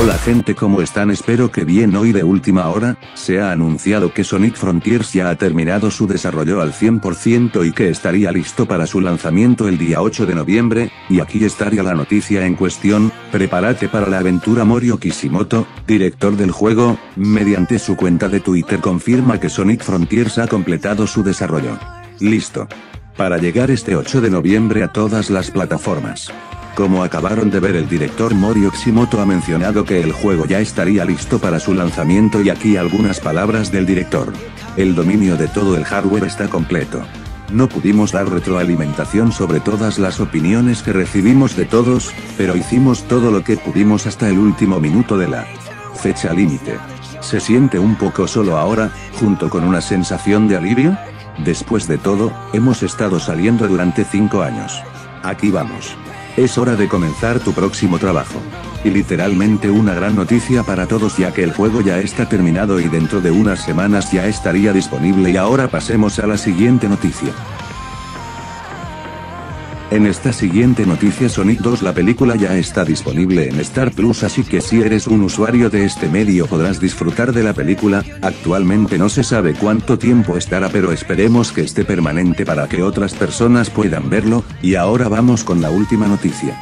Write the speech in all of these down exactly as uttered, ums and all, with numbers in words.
Hola gente, ¿cómo están? Espero que bien. Hoy de última hora, se ha anunciado que Sonic Frontiers ya ha terminado su desarrollo al cien por ciento y que estaría listo para su lanzamiento el día ocho de noviembre, y aquí estaría la noticia en cuestión. Prepárate para la aventura. Morio Kishimoto, director del juego, mediante su cuenta de Twitter confirma que Sonic Frontiers ha completado su desarrollo. Listo. Para llegar este ocho de noviembre a todas las plataformas. Como acabaron de ver, el director Morio Kishimoto ha mencionado que el juego ya estaría listo para su lanzamiento, y aquí algunas palabras del director. El dominio de todo el hardware está completo. No pudimos dar retroalimentación sobre todas las opiniones que recibimos de todos, pero hicimos todo lo que pudimos hasta el último minuto de la fecha límite. ¿Se siente un poco solo ahora, junto con una sensación de alivio? Después de todo, hemos estado saliendo durante cinco años. Aquí vamos. Es hora de comenzar tu próximo trabajo. Y literalmente una gran noticia para todos, ya que el juego ya está terminado y dentro de unas semanas ya estaría disponible. Y ahora pasemos a la siguiente noticia. En esta siguiente noticia, Sonic dos la película ya está disponible en Star Plus, así que si eres un usuario de este medio podrás disfrutar de la película. Actualmente no se sabe cuánto tiempo estará, pero esperemos que esté permanente para que otras personas puedan verlo. Y ahora vamos con la última noticia.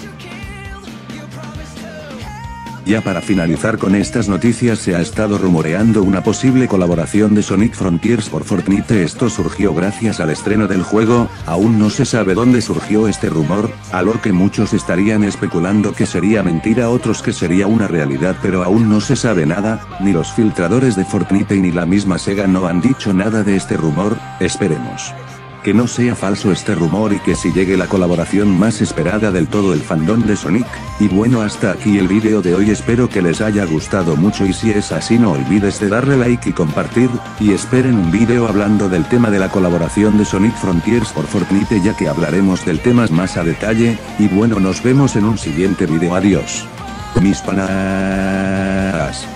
Ya para finalizar con estas noticias, se ha estado rumoreando una posible colaboración de Sonic Frontiers por Fortnite. Esto surgió gracias al estreno del juego. Aún no se sabe dónde surgió este rumor, a lo que muchos estarían especulando que sería mentira, otros que sería una realidad, pero aún no se sabe nada. Ni los filtradores de Fortnite ni la misma Sega no han dicho nada de este rumor. Esperemos que no sea falso este rumor y que si llegue la colaboración más esperada del todo el fandom de Sonic. Y bueno, hasta aquí el vídeo de hoy, espero que les haya gustado mucho, y si es así no olvides de darle like y compartir, y esperen un vídeo hablando del tema de la colaboración de Sonic Frontiers por Fortnite, ya que hablaremos del tema más a detalle. Y bueno, nos vemos en un siguiente vídeo. Adiós, mis panas.